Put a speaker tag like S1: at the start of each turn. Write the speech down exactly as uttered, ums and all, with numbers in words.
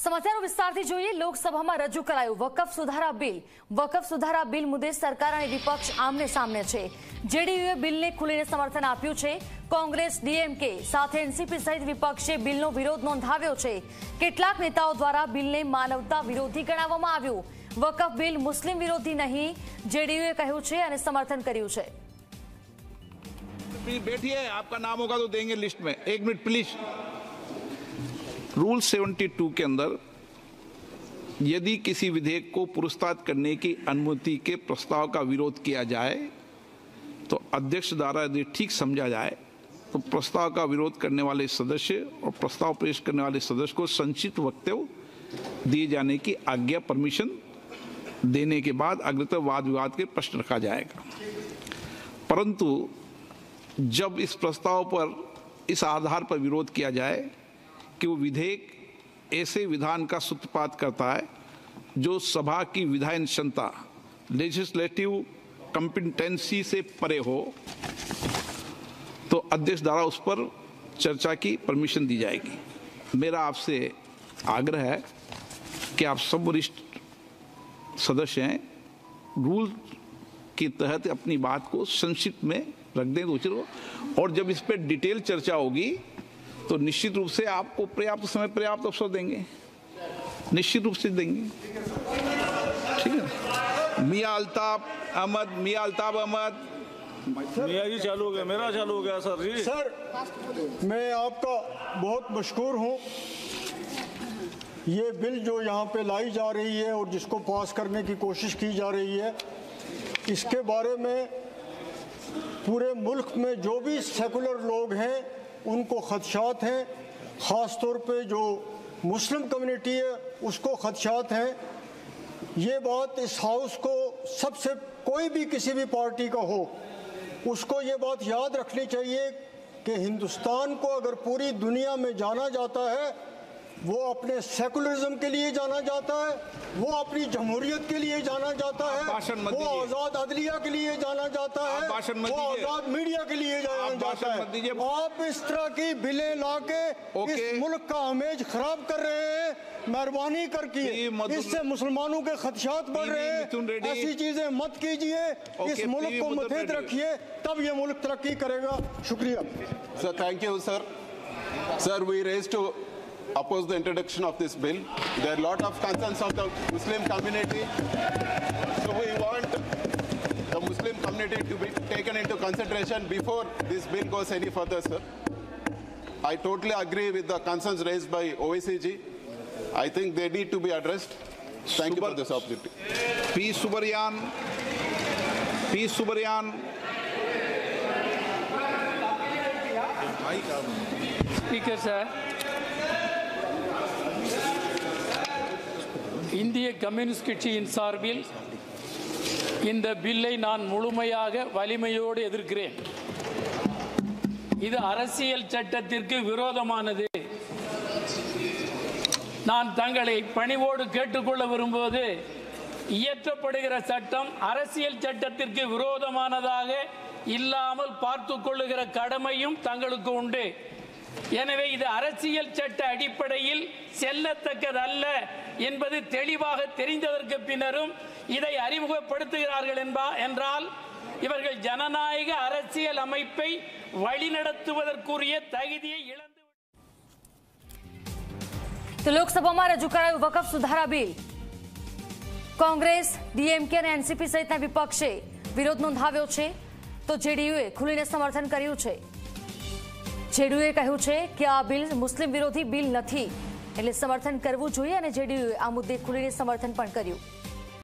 S1: समाचारों विस्तारથી જોઈએ। લોકસભામાં રજૂ કરાયું વકફ સુધારા બિલ। વકફ સુધારા બિલ મુદ્દે સરકાર અને વિપક્ષ આમને સામને છે। જેડીયુએ બિલને ખુલીને સમર્થન આપ્યું છે। કોંગ્રેસ, ડીએમકે સાથે એનસીપી સહિત વિપક્ષે બિલનો વિરોધ નોંધાવ્યો છે। કેટલાક નેતાઓ દ્વારા બિલને માનવતા વિરોધી ગણાવવામાં આવ્યું। વકફ બિલ મુસ્લિમ વિરોધી નહીં, જેડીયુએ કહ્યું છે અને સમર્થન કર્યું છે।
S2: बैठिए, आपका नाम होगा तो देंगे लिस्ट में। एक मिनट प्लीज। रूल बहत्तर के अंदर यदि किसी विधेयक को पुरस्कृत करने की अनुमति के प्रस्ताव का विरोध किया जाए तो अध्यक्ष द्वारा यदि ठीक समझा जाए तो प्रस्ताव का विरोध करने वाले सदस्य और प्रस्ताव पेश करने वाले सदस्य को संक्षिप्त वक्तव्य दिए जाने की आज्ञा परमिशन देने के बाद अग्रतर वाद विवाद के प्रश्न रखा जाएगा। परंतु जब इस प्रस्ताव पर इस आधार पर विरोध किया जाए कि वो विधेयक ऐसे विधान का सूत्रपात करता है जो सभा की विधायन क्षमता लेजिस्लेटिव कॉम्पिटेंसी से परे हो, तो अध्यक्ष द्वारा उस पर चर्चा की परमिशन दी जाएगी। मेरा आपसे आग्रह है कि आप सब वरिष्ठ सदस्य हैं, रूल के तहत अपनी बात को संक्षिप्त में रख दें तो, और जब इस पर डिटेल चर्चा होगी तो निश्चित रूप से आपको पर्याप्त समय पर्याप्त अवसर देंगे, निश्चित रूप से देंगे। ठीक है। मियां अल्ताफ अहमद, मियां अल्ताफ अहमद।
S3: मियां जी चालू हो गया, मेरा चालू हो गया सर जी।
S4: सर, मैं आपका बहुत मशकूर हूँ। ये बिल जो यहाँ पे लाई जा रही है और जिसको पास करने की कोशिश की जा रही है, इसके बारे में पूरे मुल्क में जो भी सेकुलर लोग हैं उनको खदशात हैं। ख़ास तौर पे जो मुस्लिम कम्युनिटी है उसको खदशात हैं। ये बात इस हाउस को सबसे कोई भी किसी भी पार्टी का हो उसको ये बात याद रखनी चाहिए कि हिंदुस्तान को अगर पूरी दुनिया में जाना जाता है वो अपने सेकुलरिज्म के लिए जाना जाता है, वो अपनी जमहूरियत के लिए जाना जाता है, वो आज़ाद अदलिया के लिए जाना जाता है, वो आज़ाद मीडिया के लिए जाना जाता है। आप इस तरह की बिलें लाके इस मुल्क का इमेज खराब कर रहे हैं। मेहरबानी करके इससे मुसलमानों के खदशात बढ़ रहे हैं। ऐसी चीजें मत कीजिए, इस मुल्क को मुतहद रखिए, तब ये मुल्क तरक्की करेगा। शुक्रिया
S5: sir. Thank you sir. Sir, we raise to oppose the introduction of this bill. There are a lot of concerns of the Muslim community, so we want the Muslim community to be taken into consideration before this bill goes any further, sir. I totally agree with the concerns raised by O I C G. I think they need to be addressed. Thank Super, you for this opportunity.
S2: P. Subaryan. P. Subaryan.
S6: Speaker, sir. இந்திய communist கட்சியின் சார்பில் இந்த பில்லை நான் முழுமையாக வலிமையோடு எதிர்க்கிறேன்। இது அரசியல் சட்டத்திற்கு விரோதமானது। நான் தங்களை பணிவோடு கேட்டுக்கொள்ள விரும்புவது, இயற்றப்படுகிற சட்டம் அரசியல் சட்டத்திற்கு விரோதமானதாக இல்லாமல் பார்த்து கொள்ளுகிற கடமையும் தங்களுக்கு உண்டு। எனவே இது அரசியல் சட்ட அடிப்படையில் செல்லத்தக்கதல்ல என்பது தெளிவாக தெரிந்ததற்கு பின்னரும் இதை அறிமுகப்படுத்துகிறார்கள் என்றால் இவர்கள் ஜனநாயக அரசியல் அமைப்பை வழிநடத்துவதற்குரிய தகுதியை இழந்து
S1: તો લોકસભામાં રજૂ કરાયું વકફ સુધારા બિલ। કોંગ્રેસ, ડીએમકે અને એનસીપી સહિતના વિપક્ષે વિરોધ નોંધાવ્યો છે, તો જેડીયુએ ખુલીને સમર્થન કર્યું છે। જેડીયુએ કહ્યું છે કે આ બિલ મુસ્લિમ વિરોધી બિલ નથી, એટલે સમર્થન કરવું જોઈએ અને જેડીયુએ આ મુદ્દે ખુલીને સમર્થન પણ કર્યું।